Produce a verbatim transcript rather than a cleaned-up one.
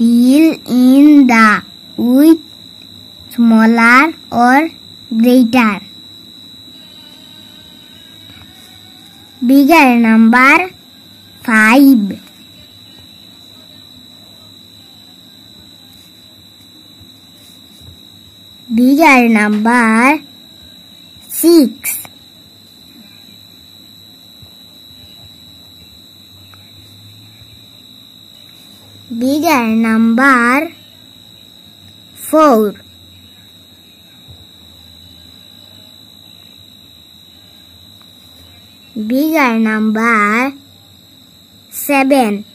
fill in the with smaller or greater. Bigger number five. Bigger number six. Bigger number four. Bigger number seven.